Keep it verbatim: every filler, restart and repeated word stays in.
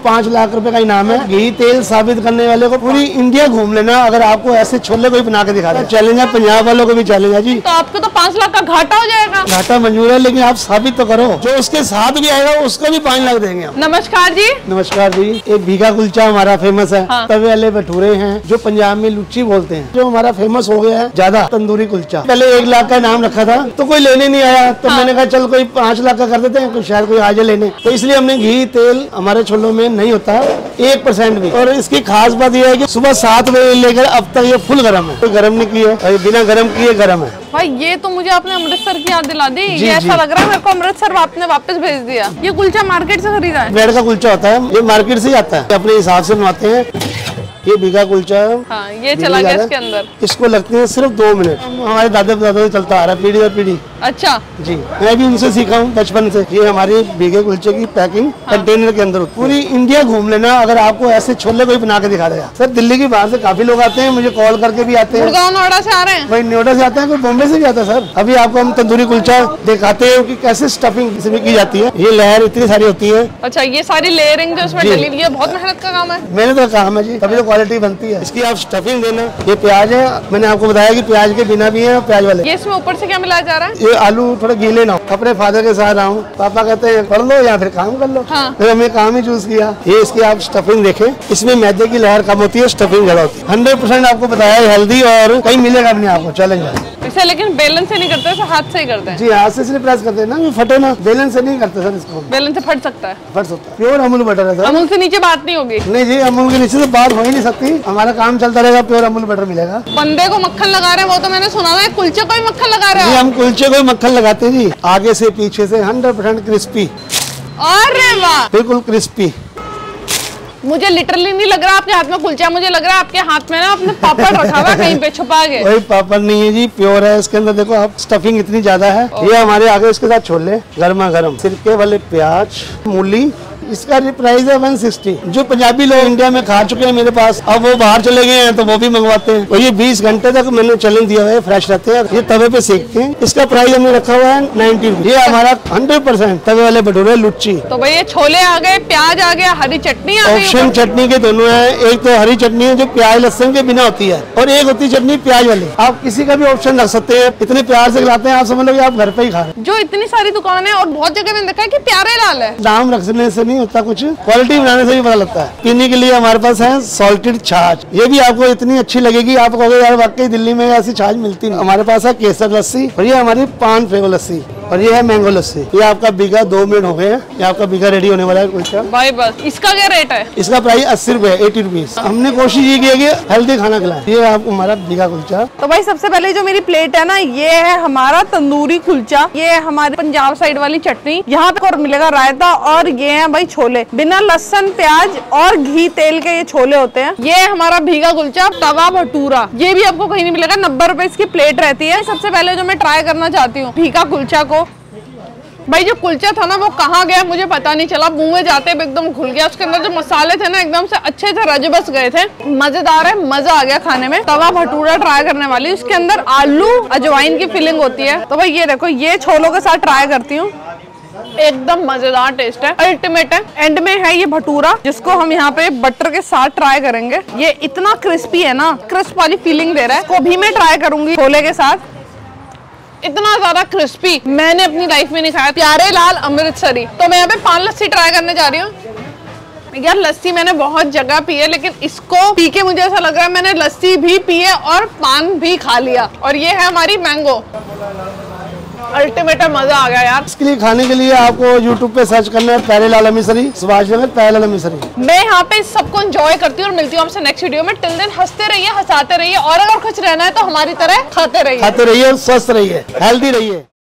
पाँच लाख रुपए का इनाम है। घी तेल साबित करने वाले को पूरी इंडिया घूम लेना अगर आपको ऐसे छोले कोई बना के दिखा दे। चैलेंज है, पंजाब वालों को भी चैलेंज है जी। तो आपको तो पाँच लाख का घाटा हो जाएगा। घाटा मंजूर है, लेकिन आप साबित तो करो। जो उसके साथ भी आएगा उसको भी पाँच लाख देंगे हम। नमस्कार जी। नमस्कार जी। एक भीगा कुलचा हमारा फेमस है। हाँ। तवे वाले भटूरे हैं जो पंजाब में लुच्ची बोलते हैं, जो हमारा फेमस हो गया है ज्यादा। तंदूरी कुलचा पहले एक लाख का इनाम रखा था तो कोई लेने नहीं आया, तो हाँ। मैंने कहा चल कोई पाँच लाख का कर देते हैं, तो शायद कोई आ जाए लेने। तो इसलिए हमने घी तेल हमारे छोलों में नहीं होता एक परसेंट भी। और इसकी खास बात यह है कि सुबह सात बजे लेकर अब तक ये फुल गर्म है, कोई गर्म नहीं किया है, बिना गर्म किए गर्म है। भाई ये तो मुझे आपने अमृतसर की याद दिला दी। ये ऐसा लग रहा है मेरे को अमृतसर आपने वापस भेज दिया। ये कुलचा मार्केट से खरीदा है? ब्रेड का कुलचा होता है, ये मार्केट से ही आता है, अपने हिसाब से बनवाते हैं। ये भीगा कुलचा है। हाँ, ये चला गया इसके अंदर। इसको लगते हैं सिर्फ दो मिनट। हमारे दादा दादा से चलता आ रहा है पीढ़ी दर पीढ़ी। अच्छा जी, मैं भी उनसे सीखा हूँ बचपन से। ये हमारी भीगे कुलचे की पैकिंग हाँ। कंटेनर के अंदर पूरी इंडिया घूम लेना अगर आपको ऐसे छोले कोई बना के दिखा देगा। सर दिल्ली की बाहर से काफी लोग आते हैं, मुझे कॉल करके भी आते हैं। नोएडा से आ रहे हैं? भाई नोएडा से आते हैं, कोई बॉम्बे से भी आता है। सर अभी आपको हम तंदूरी कुलचा दिखाते हैं कि कैसे स्टफिंग इसमें की जाती है। ये लेयर इतनी सारी होती है। अच्छा, ये सारी लेयरिंग जो इसमें डली हुई है बहुत मेहनत का काम है। मेहनत का काम है जी, तभी तो क्वालिटी बनती है। इसकी आप स्टफिंग देना। ये प्याज है, मैंने आपको बताया कि प्याज के बिना भी है और प्याज वाले। ये इसमें ऊपर से क्या मिलाया जा रहा है? ये आलू थोड़ा गीले ना हो। अपने फादर के साथ आऊँ, पापा कहते हैं पढ़ लो या फिर काम कर लो। हाँ। फिर हमने काम ही चूज किया। ये इसकी आप स्टफिंग देखें, इसमें मैदे की लहर कम होती है, स्टफिंग ज्यादा होती है। हंड्रेड परसेंट आपको बताया है हेल्दी, और कहीं मिलेगा भी नहीं आपको। चैलेंज है इसे, लेकिन बेलन से नहीं करते, इसे हाथ से ही करते हैं। जी हाथ से इसलिए प्रेस करते हैं ना, फटे ना। बेलन से नहीं करते सर इसको। बेलन से फट सकता है? फट सकता है। प्योर अमूल बटर है सर। अमूल से नीचे बात नहीं होगी? नहीं जी, अमूल के नीचे से बात हो ही नहीं सकती। हमारा काम चलता रहेगा, प्योर अमूल बटर मिलेगा। बंदे को मक्खन लगा रहे हैं वो तो मैंने सुना है, कुलचे को भी मक्खन लगा रहे हैं? हम कुलचे को मक्खन लगाते हैं जी, आगे से पीछे से हंड्रेड परसेंट क्रिस्पी। अरे वाह, बिल्कुल क्रिस्पी। मुझे लिटरली नहीं लग रहा आपके हाथ में कुलचा, मुझे लग रहा है आपके हाथ में ना अपने पापड़ रखा हुआ कहीं पे छुपा के। वही पापड़ नहीं है जी, प्योर है। इसके अंदर देखो आप, स्टफिंग इतनी ज्यादा है। ये हमारे आगे इसके साथ छोले गर्मा गर्म, सिरके वाले प्याज, मूली। इसका प्राइस है वन सिक्सटी। जो पंजाबी लोग इंडिया में खा चुके हैं मेरे पास, अब वो बाहर चले गए हैं तो वो भी मंगवाते हैं। और ये बीस घंटे तक मैंने चैलेंज दिया है, फ्रेश रहते हैं। ये तवे पे सेकते हैं। इसका प्राइस हमने रखा हुआ है नाइन्टी रुपीज। ये हमारा हंड्रेड परसेंट तवे वाले भटूरे लुच्ची। तो भाई ये छोले आ गए, प्याज आ गया, हरी चटनी आ गई। ऑप्शन चटनी के दोनों है। एक तो हरी चटनी है जो प्याज लहसुन के बिना होती है, और एक होती है चटनी प्याज वाली। आप किसी का भी ऑप्शन रख सकते हैं। इतने प्यार से खिलाते हैं, आप समझ लो आप घर पे ही खा रहे हैं। जो इतनी सारी दुकान है और बहुत जगह मैंने देखा है कि प्यारे लाल है। दाम रखने से नहीं होता कुछ, क्वालिटी बनाने से भी पता लगता है। पीने के लिए हमारे पास है सॉल्टेड छाछ। ये भी आपको इतनी अच्छी लगेगी, आप कहोगे यार वाकई दिल्ली में ऐसी छाछ मिलती नहीं। हमारे पास है केसर लस्सी, और ये हमारी पान फ्लेवर लस्सी, और ये है मैंगो लस्सी। ये आपका बीघा दो मिनट हो गए हैं, ये आपका बीघा रेडी होने वाला है कुलचा। भाई बस, इसका क्या रेट है? इसका प्राइस अस्सी रुपए, एटी रुपीज। हमने कोशिश ये की है कि हेल्दी खाना खिलाएं। ये आपको हमारा बीघा कुलचा। तो भाई सबसे पहले जो मेरी प्लेट है ना, ये है हमारा तंदूरी कुलचा। ये है हमारे पंजाब साइड वाली चटनी, यहाँ पे और मिलेगा रायता, और ये है भाई छोले बिना लहसुन प्याज और घी तेल के ये छोले होते हैं। ये है हमारा भीगा कुलचा, तवा भटूरा। ये भी आपको कहीं नहीं मिलेगा, नब्बे रुपए इसकी प्लेट रहती है। सबसे पहले जो मैं ट्राई करना चाहती हूँ भीगा कुलचा को। भाई जो कुलचा था ना वो कहाँ गया मुझे पता नहीं चला, मुंह में जाते एकदम घुल गया। उसके अंदर जो मसाले थे ना एकदम से अच्छे से रज बस गए थे। मजेदार है, मजा आ गया खाने में। तवा भटूरा ट्राई करने वाली, उसके अंदर आलू अजवाइन की फिलिंग होती है। तो भाई ये देखो, ये छोलों के साथ ट्राई करती हूँ, एकदम मजेदार टेस्ट है, अल्टीमेट है। एंड में है ये भटूरा, जिसको हम यहाँ पे बटर के साथ ट्राई करेंगे। ये इतना क्रिस्पी है ना, क्रिस्प वाली फीलिंग दे रहा है। को भी मैं ट्राई करूंगी छोले के साथ। इतना ज्यादा क्रिस्पी मैंने अपनी लाइफ में नहीं खाया। प्यारे लाल अमृतसरी। तो मैं यहाँ पे पान लस्सी ट्राई करने जा रही हूँ। यार लस्सी मैंने बहुत जगह पी है, लेकिन इसको पी के मुझे ऐसा लग रहा है मैंने लस्सी भी पी है और पान भी खा लिया। और ये है हमारी मैंगो, अल्टीमेट है, मजा आ गया यार। इसके लिए खाने के लिए आपको यूट्यूब पे सर्च करना है प्यारे लाल अमृतसरी, सुभाष नगर प्यारे लाल अमृतसरी। मैं यहाँ पे सबको एंजॉय करती हूँ और मिलती हूँ आपसे नेक्स्ट वीडियो में। टिल देन हंसते रहिए, हंसाते रहिए, और अगर खुश रहना है तो हमारी तरह खाते रहिए। खाते रहिए और स्वस्थ रहिए, हेल्दी रहिए।